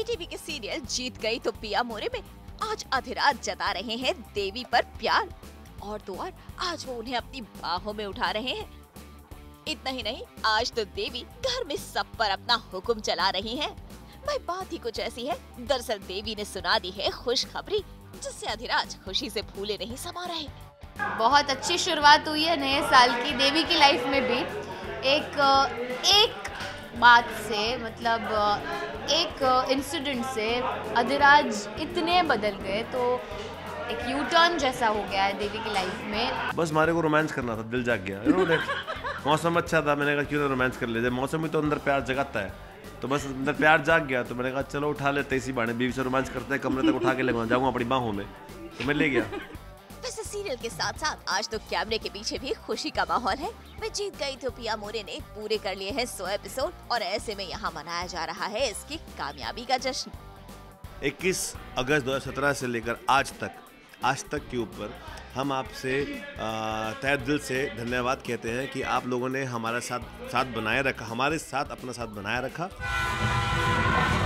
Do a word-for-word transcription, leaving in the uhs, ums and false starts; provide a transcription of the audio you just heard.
TV के serial जीत गई तो पिया मोरे में आज अधिराज जता रहे हैं देवी पर प्यार, और तो और आज वो उन्हें अपनी बाहों में उठा रहे हैं। इतना ही नहीं, आज तो देवी घर में सब पर अपना हुक्म चला रही हैं। भाई बात ही कुछ ऐसी है। दरअसल देवी ने सुना दी है खुशखबरी, जिससे अधिराज खुशी से फूले नहीं समा रहे। बहुत अच्छी शुरुआत हुई है नए साल की देवी की लाइफ में भी। एक एक बात से, मतलब एक इंसिडेंट से अधिराज इतने बदल गए, तो एक यू टर्न जैसा हो गया है देवी की लाइफ में। बस हमारे को रोमांस करना था, दिल जाग गया। मौसम अच्छा था, मैंने कहा क्यों ना रोमांस कर ले। मौसम में तो अंदर प्यार जगाता है, तो बस अंदर प्यार जाग गया, तो मैंने कहा चलो उठा लेते इसी बहाने, बीवी से रोमांस करते हैं, कमरे तक उठा के ले जाऊंगा अपनी बाहों में, तो मैं ले गया। वैसे सीरियल के साथ साथ आज तो कैमरे के पीछे भी खुशी का माहौल है। मैं जीत गई तो पिया मोरे ने पूरे कर लिए हैं सौ एपिसोड, और ऐसे में यहाँ मनाया जा रहा है इसकी कामयाबी का जश्न। इक्कीस अगस्त दो हज़ार सत्रह से लेकर आज तक आज तक के ऊपर हम आपसे तहे दिल से धन्यवाद कहते हैं कि आप लोगों ने हमारे साथ साथ बनाए रखा, हमारे साथ अपना साथ बनाए रखा।